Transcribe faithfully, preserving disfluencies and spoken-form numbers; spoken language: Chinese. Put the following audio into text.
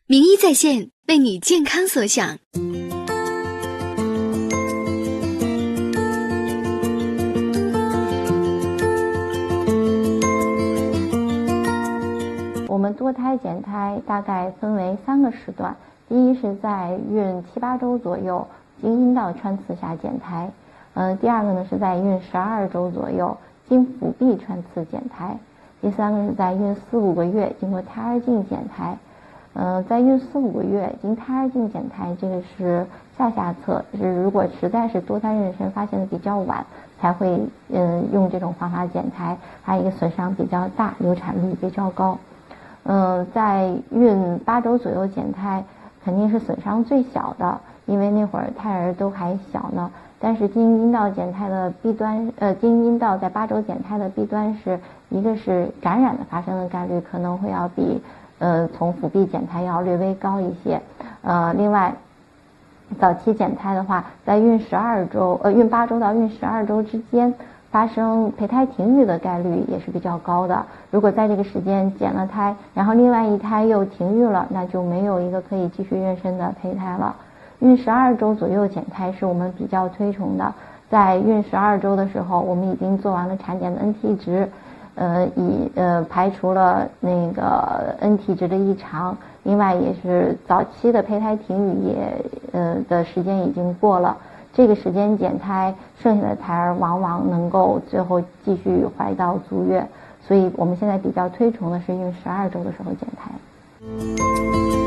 名医在线，为你健康所想。 我们多胎减胎大概分为三个时段，第一是在孕七八周左右，经阴道穿刺下减胎。呃，第二个呢是在孕十二周左右，经腹壁穿刺减胎。第三个是在孕四五个月，经过胎儿镜减胎。呃，在孕四五个月经胎儿镜减胎，这个是下下策，是如果实在是多胎妊娠发现的比较晚，才会嗯、呃、用这种方法减胎，还有一个损伤比较大，流产率比较高。嗯、呃，在孕八周左右减胎，肯定是损伤最小的，因为那会儿胎儿都还小呢。但是经阴道减胎的弊端，呃，经阴道在八周减胎的弊端是，一个是感染的发生的概率可能会要比呃从腹壁减胎要略微高一些。呃，另外，早期减胎的话，在孕十二周，呃，孕八周到孕十二周之间，发生胚胎停育的概率也是比较高的。如果在这个时间减了胎，然后另外一胎又停育了，那就没有一个可以继续妊娠的胚胎了。孕十二周左右减胎是我们比较推崇的。在孕十二周的时候，我们已经做完了产检的 N T 值，呃，以呃排除了那个 N T 值的异常，另外也是早期的胚胎停育也呃的时间已经过了。这个时间减胎，剩下的胎儿往往能够最后继续怀到足月，所以我们现在比较推崇的是孕十二周的时候减胎。